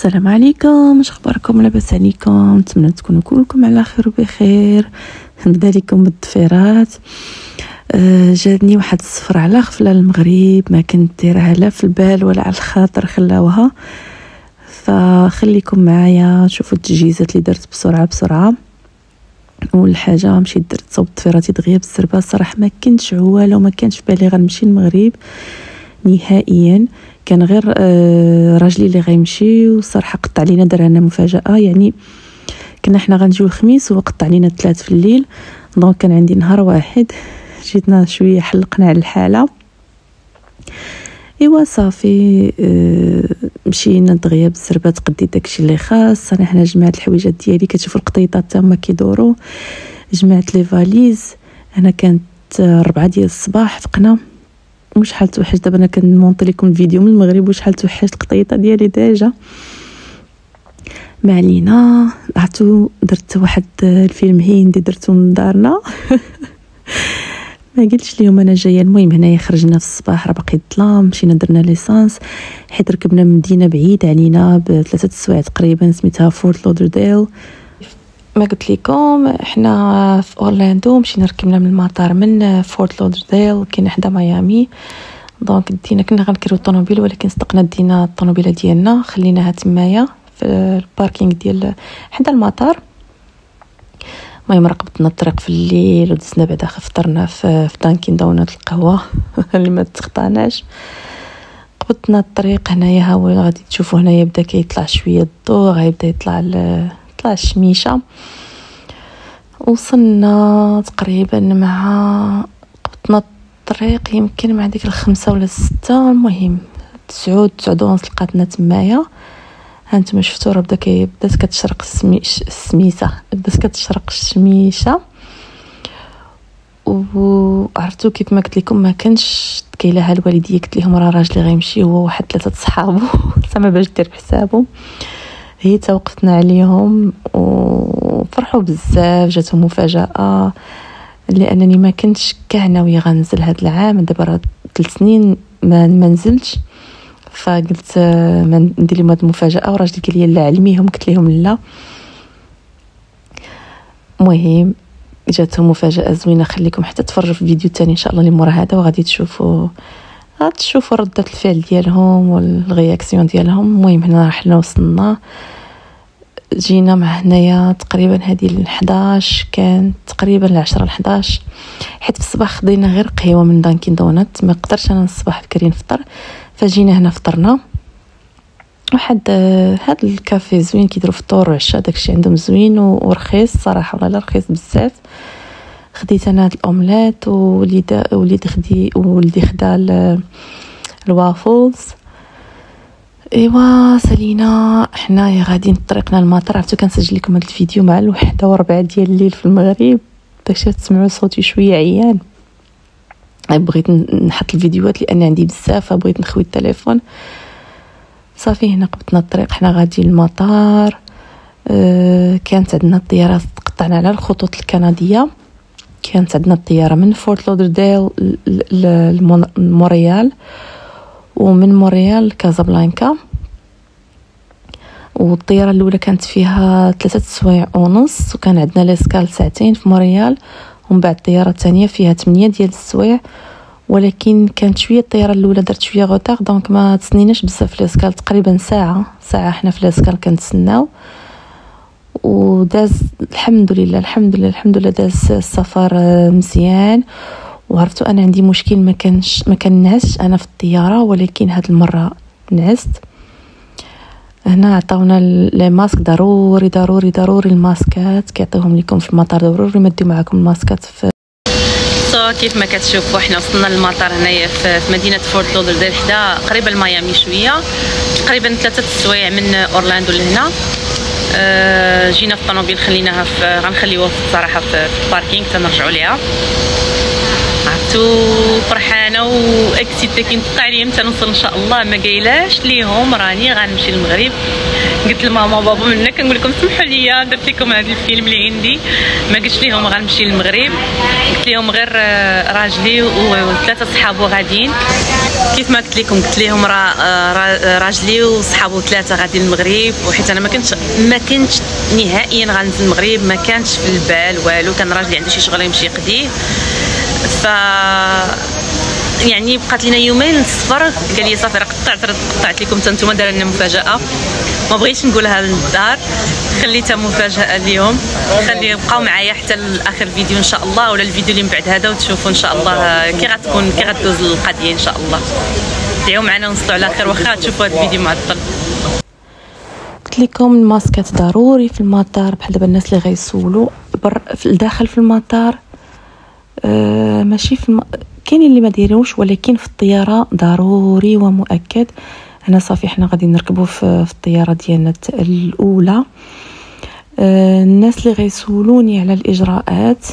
السلام عليكم، اش اخباركم؟ لاباس عليكم؟ نتمنى تكونوا كلكم على خير وبخير. نبدا لكم بالضفيرات. جاتني واحد الصفر على غفله المغرب، ما كنت ديرها لا في البال ولا على الخاطر خلاوها، فخليكم معايا شوفوا التجهيزات اللي درت بسرعه. اول حاجه مشيت درت صوب ضفيراتي دغيا بالسربه. الصراحه ما كنتش عواله وما كانش في بالي غنمشي المغرب نهائيا، كان غير راجلي اللي غيمشي، والصراحه قطع علينا، دار لنا مفاجاه. يعني كنا حنا غنجيو الخميس وقطع علينا الثلاث في الليل، دونك كان عندي نهار واحد. جيتنا شويه حلقنا على الحاله، ايوا صافي. مشينا دغيا بالسربه، تقديت داكشي اللي خاص. انا حنا جمعت الحويجات ديالي، كتشوفوا القطيطات حتى هما كيدوروا. جمعت لي فاليز. انا كانت 4 ديال الصباح، فقنا وشحال توحش. دابا انا كنمونطي لكم الفيديو من المغرب وشحال توحش القطيطه ديالي ديجا. ما علينا، عرفتو درت واحد الفيلم هندي درتو من دارنا. ما قلتش ليهم انا جايه. المهم هنايا خرجنا في الصباح، راه باقي الظلام، مشينا درنا ليسانس، حيت ركبنا من مدينه بعيد علينا ب3 سوايع تقريبا، سميتها فورت لودرديل. ما قلت لكم احنا في اورلاندو، مشينا ركبنا من المطار من فورت لودرديل، كاين حدا ميامي. دونك دينا كنا غنكريو الطوموبيل، ولكن صدقنا دينا الطوموبيله ديالنا خليناها تمايا في الباركينغ ديال حدا المطار. المهم رقبتنا الطريق في الليل، ودزنا بعدا فطرنا في دانكين دونات القهوه اللي ما تخطاناش. قبضنا الطريق هنايا، ها هو غادي تشوفوا هنايا بدا كيطلع شويه الضوء، غيبدا يطلع الشميشه. وصلنا تقريبا مع قبضنا الطريق يمكن مع ديك 5 ولا 6. المهم 9 ونص لقاتنا تمايا. هانتوما شفتوا راه بدات كتشرق السميسه، بدات كتشرق الشميشه. وعرفتوا كيف ما قلت لكم، ما كانش كاينه الوالديه، قلت لهم راه راجلي غيمشي هو واحد 3 صحابو زعما باش دير بحسابهم. هي توقفتنا عليهم وفرحوا بزاف، جاتهم مفاجاه، لانني ما كنتش كاع ناويه غنزل هذا العام. دابا راه 3 سنين ما نزلتش، فقلت ما ندير لهم هذه المفاجاه. وراجلي قال لي لا علميهم، قلت لهم لا. المهم جاتهم مفاجاه زوينه، خليكم حتى تفرجوا في فيديو تاني ان شاء الله اللي مورا هذا، وغادي تشوفوا ردة الفعل ديالهم والرياكسيون ديالهم. المهم هنا حنا وصلنا، جينا مع هنايا تقريبا هذه 11، كان تقريبا 10 11، حيت في الصباح خدينا غير قهوه من دانكين دونات، ما قدرتش انا الصباح بكري نفطر. فجينا هنا فطرنا واحد هذا الكافي زوين، كيديروا فطور وعشاء، داكشي عندهم زوين ورخيص صراحه، ولا رخيص بزاف. خديت انا هاد الاومليت، ولدي خدا الوافلز. ايوا سالينا حنايا غاديين طريقنا للمطار. عرفتو كنسجل لكم هذا الفيديو مع 1:04 ديال الليل في المغرب، داكشي تسمعوا صوتي شويه عيان. بغيت نحط الفيديوهات لان عندي بزاف، فبغيت نخوي التليفون. صافي هنا قبطنا الطريق، حنا غادي للمطار. كانت عندنا الطياره، قطعنا على الخطوط الكنديه. كانت عندنا الطياره من فورت لودرديل لمونريال، ومن مونريال لكازابلانكا. والطياره الاولى كانت فيها 3 سوايع ونص، وكان عندنا ليسكال 2 في مونريال. ومن بعد الطياره الثانيه فيها 8 ديال السوايع، ولكن كانت شويه الطياره الاولى درت شويه غوتار، دونك ما تسنيناش بزاف في ليسكال، تقريبا ساعه حنا في ليسكال كنتسناو. وداز الحمد لله داز السفر مزيان. وعرفتوا انا عندي مشكل، ما كنعسش انا في الطياره، ولكن هاد المره نعست. هنا عطاونا لي ماسك، ضروري الماسكات كيعطيوهم لكم في المطار، ضروري ما ديو معكم الماسكات. كيف ما كتشوفوا حنا وصلنا للمطار هنايا في مدينه فورت لودرديل، حدا قريبه لميامي شويه، تقريبا 3 سوايع من اورلاندو لهنا. جينا في الطوموبيل، خليناها غنخليوها صراحه في الباركينغ تنرجعوا ليها. وفرحانه واكسيتي كنتوقع لي متى نوصل ان شاء الله. ما قايلاش ليهم راني غنمشي للمغرب. قلت لماما وبابا منا كنقول لكم سمحوا لي درت لكم هذا الفيلم اللي عندي. ما قلتش ليهم غنمشي للمغرب، قلت لهم غير راجلي وثلاثه صحابو غاديين. كيف ما قلت لكم قلت لهم راجلي وصحابو ثلاثه غادي للمغرب، وحيت انا ما كنتش نهائيا غنزل المغرب، ما كانش في البال والو. كان راجلي عنده شي شغل يمشي يقضيه. ف يعني بقات لينا يومين السفر. قال لي صافي راه قطعت لكم حتى نتوما، دار لنا مفاجاه. ما بغيتش نقولها للدار، خليتها مفاجاه اليوم. خلي بقاو معايا حتى لاخر فيديو ان شاء الله، ولا الفيديو اللي من بعد هذا، وتشوفوا ان شاء الله كي غتدوز القضيه ان شاء الله. دعيو معنا ونوصلوا على خير، واخا تشوفوا هذا الفيديو معطل. قلت لكم الماسكات ضروري في المطار، بحال دابا الناس اللي غيسولوا في الداخل في المطار. ماشي كاينين اللي ما دايروش، ولكن في الطياره ضروري ومؤكد. انا صافي حنا غادي نركبوا في الطياره ديالنا الاولى. الناس اللي غيسولوني على الاجراءات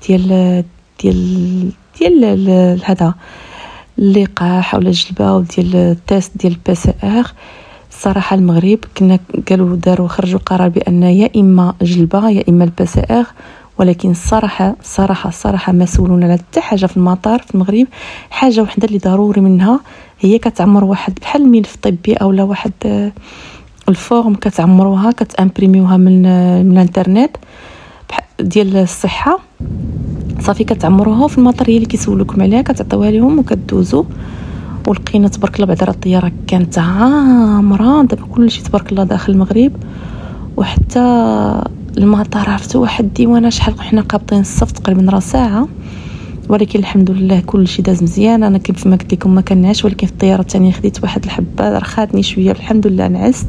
ديال هذا اللقاح ولا الجلبه وديال التيست ديال البي سي ار. الصراحه المغرب قالوا خرجوا قرار بان يا اما جلبه يا اما البي سي ار، ولكن الصراحه ما سولونا على حتى حاجه في المطار في المغرب. حاجه وحده اللي ضروري منها هي كتعمر واحد بحال الملف طبي اولا واحد الفورم كتعمروها، كتامبريميوها من الانترنت ديال الصحه. صافي كتعمروها في المطار، هي اللي كيسولوكم عليها كتعطيوها لهم وكدوزوا. ولقينا تبارك الله بعد الطياره كانت عامره. دابا كلشي تبارك الله داخل المغرب، وحتى المطار عرفتوا واحد الديوانه شحال حنا قابطين الصف تقريبا راه ساعه. ولكن الحمد لله كلشي داز مزيان. انا كيف ما قلت لكم ما كنعش، ولكن في الطياره الثانيه خديت واحد الحبه رخاتني شويه، الحمد لله نعست.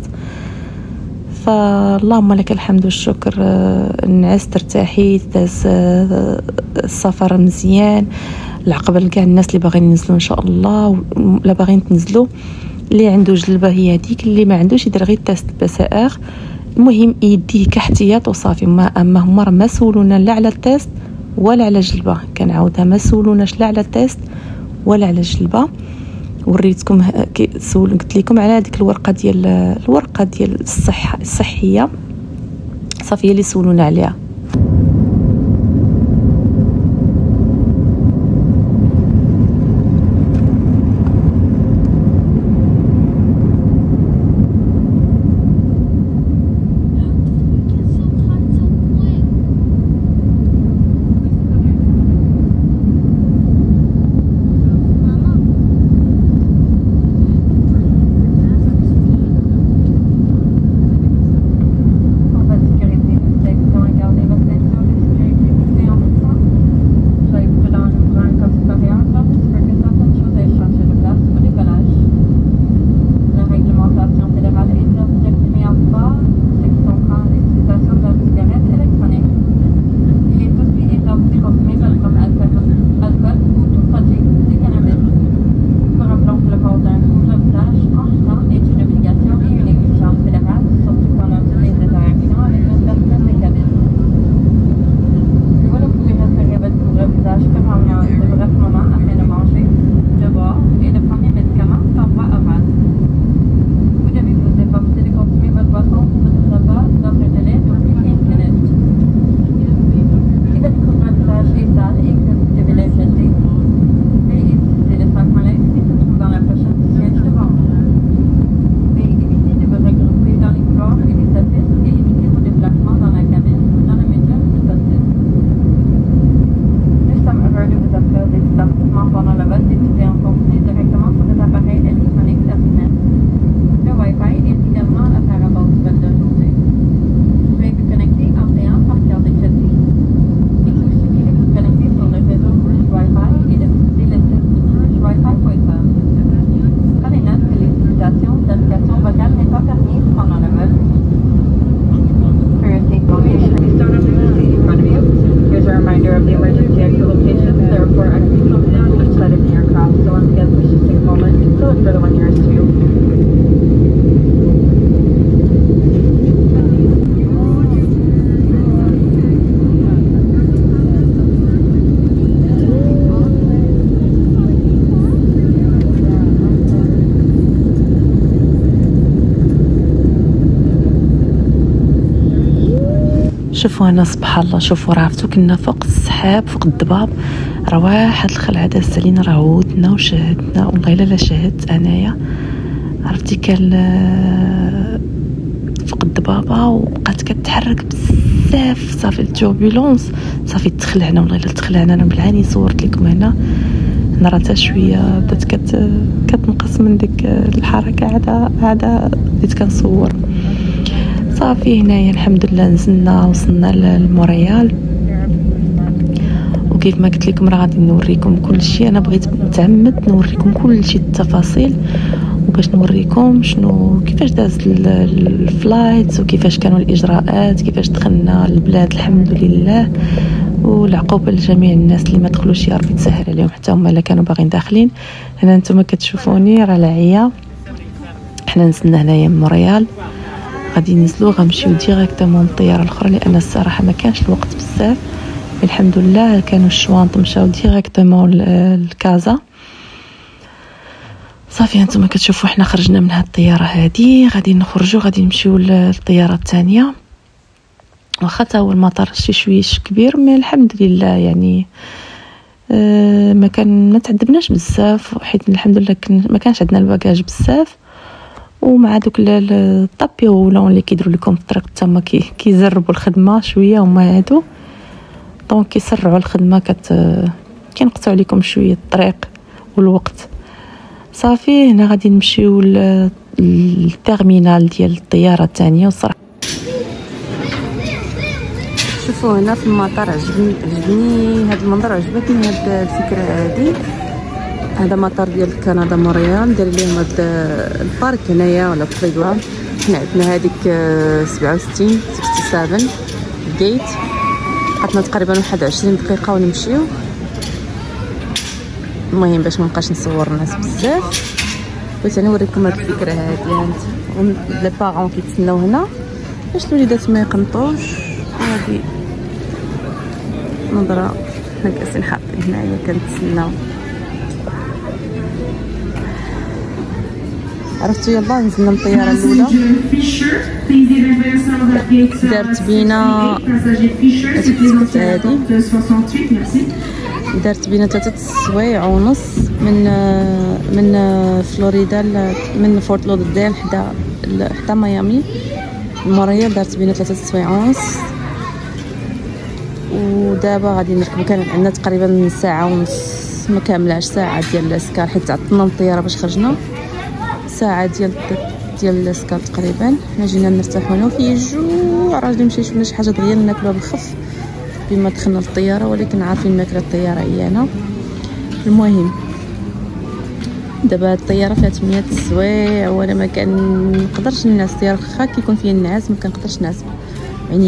فاللهم لك الحمد والشكر. نعست ارتاحيت، داز السفر مزيان. العقبه كاع الناس اللي باغيين ينزلوا ان شاء الله، لا باغيين تنزلوا، اللي عنده جلبه هي هذيك، اللي ما عندوش يدير غير تيست بي سي ار. المهم يديه كاحتياط وصافي. اما هما راه ما سولونا لا على التيست ولا على الجلبه. كنعاودها ما سولوناش لا على التيست ولا على الجلبه. وريتكم قلت لكم على هذيك الورقه ديال الصحيه، صافي هي اللي سولونا عليها. شوفوا هنا سبحان الله، شوفوا راه عرفتو كنا فوق السحاب فوق الضباب، راه واحد الخلعه دازت علينا راه عودنا وشهدنا. والله الا لا شهدت انايا، عرفتي كان فوق الضبابه وبقات كتحرك بزاف، صافي التوربولونس صافي تخلعنا. والله الا تخلعنا، انا بالعاني صورت لكم هنا راه حتى شويه بدات كتنقص من ديك الحركه، عاده بديت كنصور. صافي هنايا الحمد لله نزلنا وصلنا لموريال، وكيف ما قلت لكم راه غادي نوريكم كل شيء. انا بغيت نتعمد نوريكم كل شيء التفاصيل، وباش نوريكم شنو كيفاش داز الفلايت وكيفاش كانوا الاجراءات، كيفاش دخلنا البلاد الحمد لله. والعقوبه لجميع الناس اللي ما دخلوش يا ربي تسهل عليهم حتى هما الا كانوا باغيين داخلين. هنا نتوما كتشوفوني راه العيا، حنا نزلنا هنايا من موريال، غادي ننزلوا غنمشيو ديريكتومون الطياره الاخرى، لان الصراحه ما كانش الوقت بزاف. الحمد لله كانوا الشوانط مشاو ديريكتومون لكازا. صافي هانتوما كتشوفوا حنا خرجنا من هاد الطياره هادي، غادي نخرجوا غادي نمشيو للطياره الثانيه. واخا تا هو المطار شي شويش كبير، مي الحمد لله يعني ما تعذبناش بزاف، حيت الحمد لله ما كانش عندنا الباجاج بزاف. ومع دوك الطابي ولون اللي كيديروا لكم في الطريق تما كيزربوا الخدمه شويه هما هادو، دونك كيسرعوا الخدمه، كينقطعوا عليكم شويه الطريق والوقت. صافي هنا غادي نمشيو للتيرمينال ديال الطياره الثانيه. والصراحه شوفوا هنا في المطار عجبني هذا المنظر، عجبتني هذه الفكره هذه. هذا مطار ديال كندا مونريال، داير لهم هذا البارك هنايا ولا البلايغراوند. حنا عندنا هذيك 67 جيت، بقاتنا تقريبا 21 دقيقه ونمشيو. المهم باش ما نبقاش نصور الناس بزاف، بغيت نوريكم هذه الفكره هذه. هانت لي بارون كيتسناو هنا باش الوليدات ما يقنطوش. هذه نظره حنا جالسين حاطين هنايا كنتسناو. عرفتوا يلا نزلنا من الطياره الاولى، دارت بينا دارت بينا 3 سوايع ونص من فلوريدا من فورت لودرديل حدا ميامي. موريال دارت بينا 3 سوايع ونص. ودابا غادي نركبو، كان عندنا تقريبا ساعه ونص ما كاملاش، ساعه ديال الاسكار حيت تعطلنا من الطياره باش خرجنا، ساعه ديال الاسكار تقريبا. حنا جينا نرتاحو هنا وفي الجوع، راه نمشي شويه شي حاجه دغيا ناكلوها بالخف بما دخلنا للطياره، ولكن عارفين ماكله الطياره هي انا. المهم دابا الطياره فيها 8 سوايع، وانا ما كنقدرش نعس. الطياره واخا كيكون فيها النعاس ما كنقدرش نعس يعني.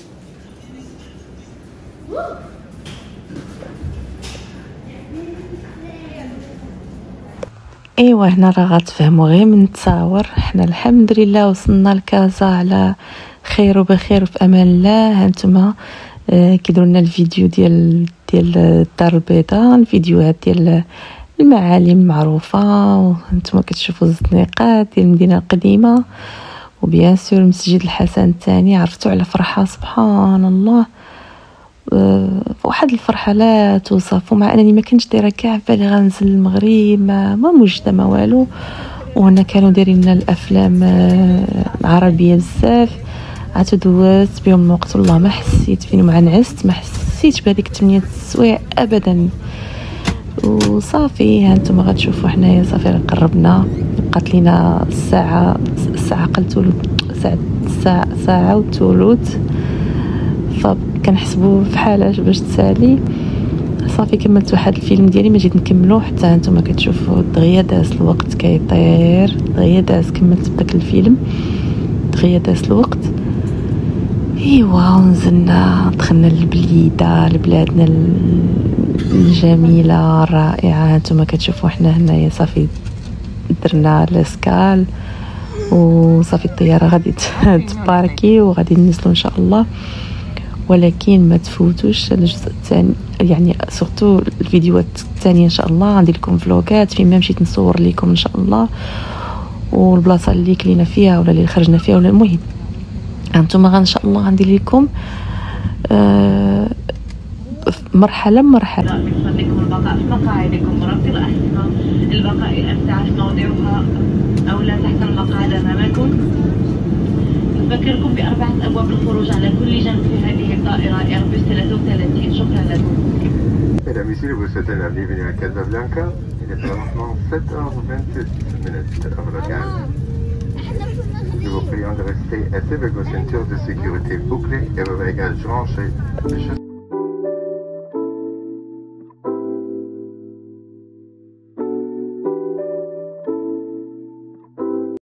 ايوا هنا راه غتفهموا غير من التصاور. حنا الحمد لله وصلنا لكازا على خير وبخير وفي امان الله. هانتوما كيديروا لنا الفيديو ديال الدار البيضاء، الفيديوهات ديال المعالم المعروفه، وانتم كتشوفوا الزنيقات ديال المدينه القديمه، وبيان سور مسجد الحسن الثاني. عرفتوا على فرحه سبحان الله، واحد الفرحه لا توصف. ومع انني ما كنتش دايره كاع بالي غنزل المغرب، ما موجده ما والو. وهنا كانوا دايرين لنا الافلام عربيه بزاف، عاد دوزت بهم الوقت والله ما حسيت فين، مع نعست ما حسيتش بهذيك 8 سوايع ابدا. وصافي هانتوما غتشوفوا حنايا صافي قربنا، بقات لينا الساعه قلتوا ساعه وثلث، فكنحسبوا بحالاش باش تسالي. صافي كملت واحد الفيلم ديالي ما جيت نكملو، حتى هانتوما كتشوفوا دغيا داز الوقت كيطير، دغيا داز كملت بداك الفيلم، دغيا داز الوقت. ايوا ونزلنا دخلنا للبليده لبلادنا الجميله الرائعه. هانتوما كتشوفوا حنا هنايا صافي درنا الاسكال، وصافي الطياره غادي تباركي وغادي ننزلوا ان شاء الله. ولكن ما تفوتوش الجزء الثاني، يعني سورتو الفيديوهات الثانيه ان شاء الله. غندير لكم فلوغات فين ما مشيت نصور لكم ان شاء الله، والبلاصه اللي كلينا فيها ولا اللي خرجنا فيها ولا المهم. هانتوما ان شاء الله غندير لكم مرحلة بمرحلة. يفضل لكم البقاء في مقاعدكم ربط الأحزمة، البقاء الأمتعة في موضعها أو لا تحت المقعد أمامكم. نذكركم ب4 أبواب الخروج على كل جنب في هذه الطائرة إيربوس 33. شكرا لكم. Mesdames, Messieurs, vous souhaitez la bienvenue à Casablanca. Il est présentement 7h28 heure locale. Nous vous prions de rester assis avec vos ceintures de sécurité bouclées et vos bagages rangés.